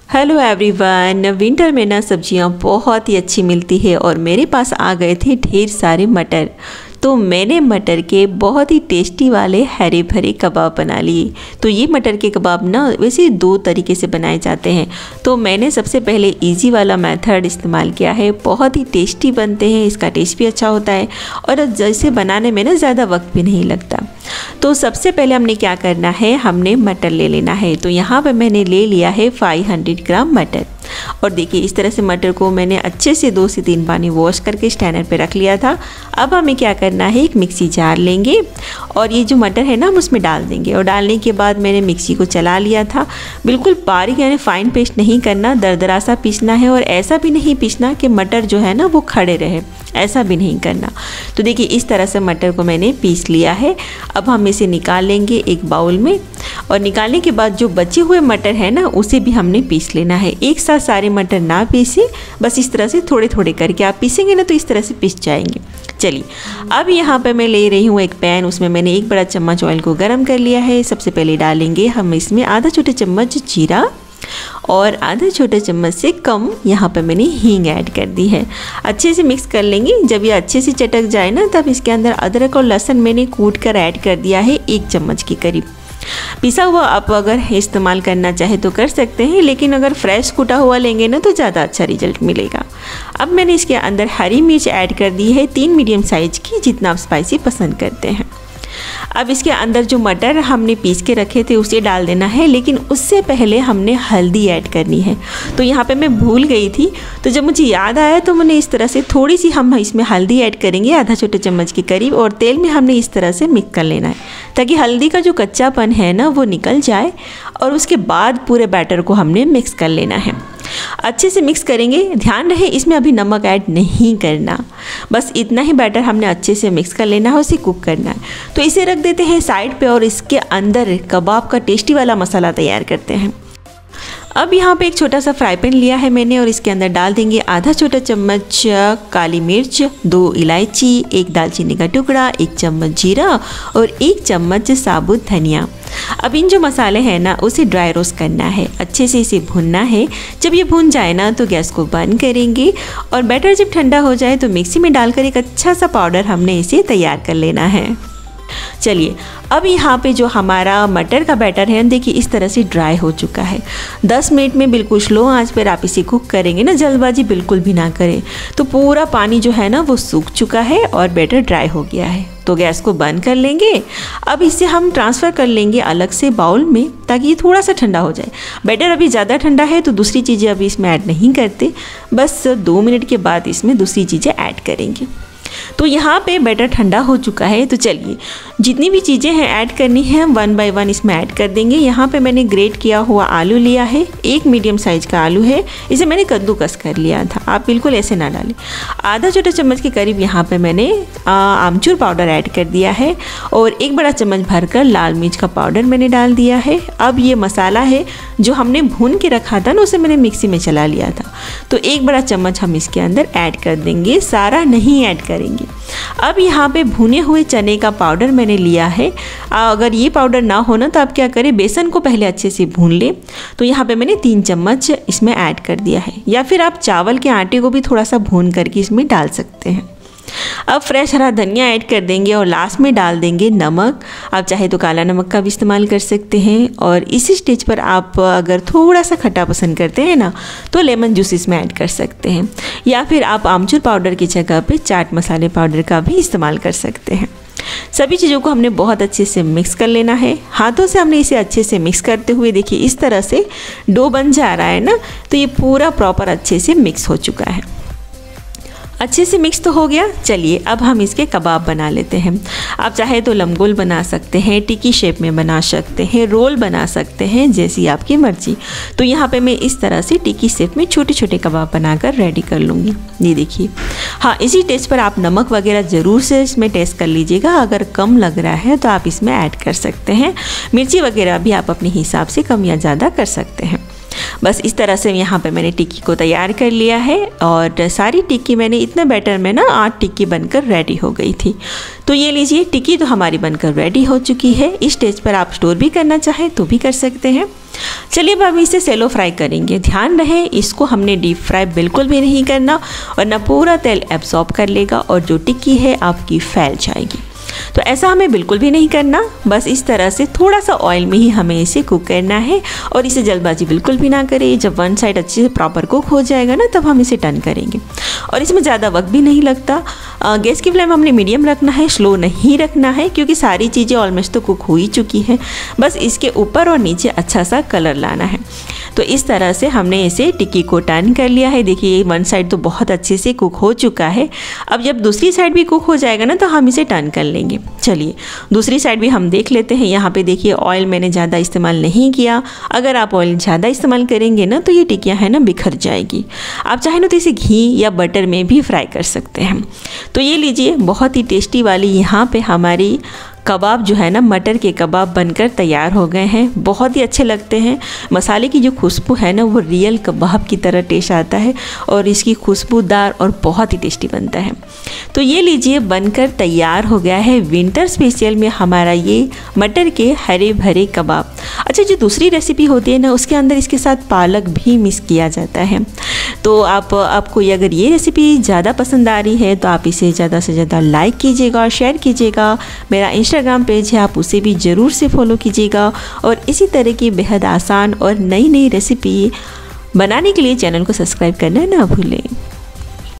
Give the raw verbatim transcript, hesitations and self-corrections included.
Hello everyone, winter में ना सब्जियां बहुत ही अच्छी मिलती है और मेरे पास आ गए थे ढेर सारे मटर। तो मैंने मटर के बहुत ही टेस्टी वाले हरे भरे कबाब बना लिए। तो ये मटर के कबाब ना वैसे दो तरीके से बनाए जाते हैं, तो मैंने सबसे पहले इजी वाला मेथड इस्तेमाल किया है। बहुत ही टेस्टी बनते हैं, इसका टेस्ट भी अच्छा होता है और जैसे बनाने में ना ज़्यादा वक्त भी नहीं लगता। तो सबसे पहले हमने क्या करना है, हमने मटर ले लेना है। तो यहाँ पे मैंने ले लिया है पाँच सौ ग्राम मटर। और देखिए इस तरह से मटर को मैंने अच्छे से दो से तीन पानी वॉश करके स्टैंडर पे रख लिया था। अब हमें क्या करना है, एक मिक्सी जार लेंगे और ये जो मटर है ना हम उसमें डाल देंगे। और डालने के बाद मैंने मिक्सी को चला लिया था। बिल्कुल बारीक यानी फाइन पेस्ट नहीं करना, दरदरा सा पीसना है। और ऐसा भी नहीं पीसना कि मटर जो है ना वो खड़े रहे, ऐसा भी नहीं करना। तो देखिए इस तरह से मटर को मैंने पीस लिया है। अब हम इसे निकाल लेंगे एक बाउल में। और निकालने के बाद जो बचे हुए मटर है ना उसे भी हमने पीस लेना है। एक साथ सारे मटर ना पीसे, बस इस तरह से थोड़े थोड़े करके आप पीसेंगे ना तो इस तरह से पीस जाएंगे। चलिए अब यहाँ पे मैं ले रही हूँ एक पैन, उसमें मैंने एक बड़ा चम्मच ऑयल को गर्म कर लिया है। सबसे पहले डालेंगे हम इसमें आधा छोटे चम्मच जीरा और आधा छोटे चम्मच से कम यहाँ पर मैंने हींग ऐड कर दी है। अच्छे से मिक्स कर लेंगे। जब ये अच्छे से चटक जाए ना तब इसके अंदर अदरक और लहसुन मैंने कूट कर ऐड कर दिया है, एक चम्मच के करीब। पिसा हुआ आप अगर इस्तेमाल करना चाहे तो कर सकते हैं, लेकिन अगर फ्रेश कूटा हुआ लेंगे ना तो ज़्यादा अच्छा रिजल्ट मिलेगा। अब मैंने इसके अंदर हरी मिर्च ऐड कर दी है, तीन मीडियम साइज की, जितना आप स्पाइसी पसंद करते हैं। अब इसके अंदर जो मटर हमने पीस के रखे थे उसे डाल देना है, लेकिन उससे पहले हमने हल्दी ऐड करनी है। तो यहाँ पे मैं भूल गई थी, तो जब मुझे याद आया तो मैंने इस तरह से थोड़ी सी हम इसमें हल्दी ऐड करेंगे, आधा छोटे चम्मच के करीब। और तेल में हमने इस तरह से मिक्स कर लेना है ताकि हल्दी का जो कच्चापन है ना वो निकल जाए। और उसके बाद पूरे बैटर को हमने मिक्स कर लेना है। अच्छे से मिक्स करेंगे। ध्यान रहे इसमें अभी नमक ऐड नहीं करना, बस इतना ही बैटर हमने अच्छे से मिक्स कर लेना है, उसे कुक करना है। तो इसे रख देते हैं साइड पे और इसके अंदर कबाब का टेस्टी वाला मसाला तैयार करते हैं। अब यहाँ पे एक छोटा सा फ्राई पैन लिया है मैंने और इसके अंदर डाल देंगे आधा छोटा चम्मच काली मिर्च, दो इलायची, एक दालचीनी का टुकड़ा, एक चम्मच जीरा और एक चम्मच साबुत धनिया। अब इन जो मसाले हैं ना उसे ड्राई रोस्ट करना है, अच्छे से इसे भुनना है। जब ये भुन जाए ना तो गैस को बंद करेंगे और बैटर जब ठंडा हो जाए तो मिक्सी में डालकर एक अच्छा सा पाउडर हमने इसे तैयार कर लेना है। चलिए अब यहाँ पे जो हमारा मटर का बैटर है देखिए इस तरह से ड्राई हो चुका है। दस मिनट में बिल्कुल स्लो आंच पर आप इसे कुक करेंगे ना, जल्दबाजी बिल्कुल भी ना करें। तो पूरा पानी जो है ना वो सूख चुका है और बैटर ड्राई हो गया है। तो गैस को बंद कर लेंगे। अब इसे हम ट्रांसफ़र कर लेंगे अलग से बाउल में ताकि ये थोड़ा सा ठंडा हो जाए। बैटर अभी ज़्यादा ठंडा है तो दूसरी चीज़ें अभी इसमें ऐड नहीं करते, बस दो मिनट के बाद इसमें दूसरी चीज़ें ऐड करेंगे। तो यहाँ पे बैटर ठंडा हो चुका है। तो चलिए जितनी भी चीज़ें हैं ऐड करनी है हम वन बाय वन इसमें ऐड कर देंगे। यहाँ पे मैंने ग्रेट किया हुआ आलू लिया है, एक मीडियम साइज़ का आलू है, इसे मैंने कद्दूकस कर लिया था, आप बिल्कुल ऐसे ना डालें। आधा छोटा चम्मच के करीब यहाँ पे मैंने आमचूर पाउडर ऐड कर दिया है और एक बड़ा चम्मच भरकर लाल मिर्च का पाउडर मैंने डाल दिया है। अब ये मसाला है जो हमने भून के रखा था ना उसे मैंने मिक्सी में चला लिया था, तो एक बड़ा चम्मच हम इसके अंदर ऐड कर देंगे, सारा नहीं ऐड करेंगे। अब यहाँ पे भुने हुए चने का पाउडर मैंने लिया है। अगर ये पाउडर ना हो ना तो आप क्या करें, बेसन को पहले अच्छे से भून लें। तो यहाँ पे मैंने तीन चम्मच इसमें ऐड कर दिया है, या फिर आप चावल के आटे को भी थोड़ा सा भून करके इसमें डाल सकते हैं। अब फ्रेश हरा धनिया ऐड कर देंगे और लास्ट में डाल देंगे नमक। आप चाहे तो काला नमक का भी इस्तेमाल कर सकते हैं। और इसी स्टेज पर आप अगर थोड़ा सा खट्टा पसंद करते हैं ना तो लेमन जूस इसमें ऐड कर सकते हैं, या फिर आप आमचूर पाउडर की जगह पे चाट मसाले पाउडर का भी इस्तेमाल कर सकते हैं। सभी चीज़ों को हमने बहुत अच्छे से मिक्स कर लेना है। हाथों से हमने इसे अच्छे से मिक्स करते हुए देखिए इस तरह से डो बन जा रहा है ना, तो ये पूरा प्रॉपर अच्छे से मिक्स हो चुका है। अच्छे से मिक्स तो हो गया। चलिए अब हम इसके कबाब बना लेते हैं। आप चाहे तो लम्बगोल बना सकते हैं, टिक्की शेप में बना सकते हैं, रोल बना सकते हैं, जैसी आपकी मर्जी। तो यहाँ पे मैं इस तरह से टिक्की शेप में छोटे छोटे कबाब बनाकर रेडी कर लूँगी। ये देखिए। हाँ, इसी टेस्ट पर आप नमक वगैरह ज़रूर से इसमें टेस्ट कर लीजिएगा। अगर कम लग रहा है तो आप इसमें ऐड कर सकते हैं। मिर्ची वगैरह भी आप अपने हिसाब से कम या ज़्यादा कर सकते हैं। बस इस तरह से यहाँ पे मैंने टिक्की को तैयार कर लिया है और सारी टिक्की मैंने इतने बैटर में ना आठ टिक्की बनकर रेडी हो गई थी। तो ये लीजिए टिक्की तो हमारी बनकर रेडी हो चुकी है। इस स्टेज पर आप स्टोर भी करना चाहें तो भी कर सकते हैं। चलिए अब हम इसे सेलो फ्राई करेंगे। ध्यान रहे इसको हमने डीप फ्राई बिल्कुल भी नहीं करना वरना पूरा तेल एब्जॉर्ब कर लेगा और जो टिक्की है आपकी फैल जाएगी। तो ऐसा हमें बिल्कुल भी नहीं करना, बस इस तरह से थोड़ा सा ऑयल में ही हमें इसे कुक करना है और इसे जल्दबाजी बिल्कुल भी ना करें। जब वन साइड अच्छे से प्रॉपर कुक हो जाएगा ना तब हम इसे टर्न करेंगे और इसमें ज़्यादा वक्त भी नहीं लगता। गैस की फ्लेम हमने मीडियम रखना है, स्लो नहीं रखना है क्योंकि सारी चीज़ें ऑलमोस्ट तो कुक हो ही चुकी हैं। बस इसके ऊपर और नीचे अच्छा सा कलर लाना है। तो इस तरह से हमने इसे टिक्की को टर्न कर लिया है। देखिए वन साइड तो बहुत अच्छे से कुक हो चुका है। अब जब दूसरी साइड भी कुक हो जाएगा ना तो हम इसे टर्न कर लेंगे। चलिए दूसरी साइड भी हम देख लेते हैं। यहाँ पे देखिए ऑयल मैंने ज़्यादा इस्तेमाल नहीं किया। अगर आप ऑयल ज़्यादा इस्तेमाल करेंगे ना तो ये टिक्कियाँ है ना बिखर जाएगी। आप चाहें ना तो इसे घी या बटर में भी फ्राई कर सकते हैं। तो ये लीजिए बहुत ही टेस्टी वाली यहाँ पे हमारी कबाब जो है ना मटर के कबाब बनकर तैयार हो गए हैं। बहुत ही अच्छे लगते हैं। मसाले की जो खुशबू है ना वो रियल कबाब की तरह टेस्ट आता है और इसकी खुशबूदार और बहुत ही टेस्टी बनता है। तो ये लीजिए बनकर तैयार हो गया है विंटर स्पेशल में हमारा ये मटर के हरे भरे कबाब। अच्छा जो दूसरी रेसिपी होती है ना उसके अंदर इसके साथ पालक भी मिक्स किया जाता है। तो आप आपको अगर ये रेसिपी ज़्यादा पसंद आ रही है तो आप इसे ज़्यादा से ज़्यादा लाइक कीजिएगा और शेयर कीजिएगा। मेरा इंस्टाग्राम पेज है, आप उसे भी ज़रूर से फॉलो कीजिएगा और इसी तरह की बेहद आसान और नई नई रेसिपी बनाने के लिए चैनल को सब्सक्राइब करना ना भूलें।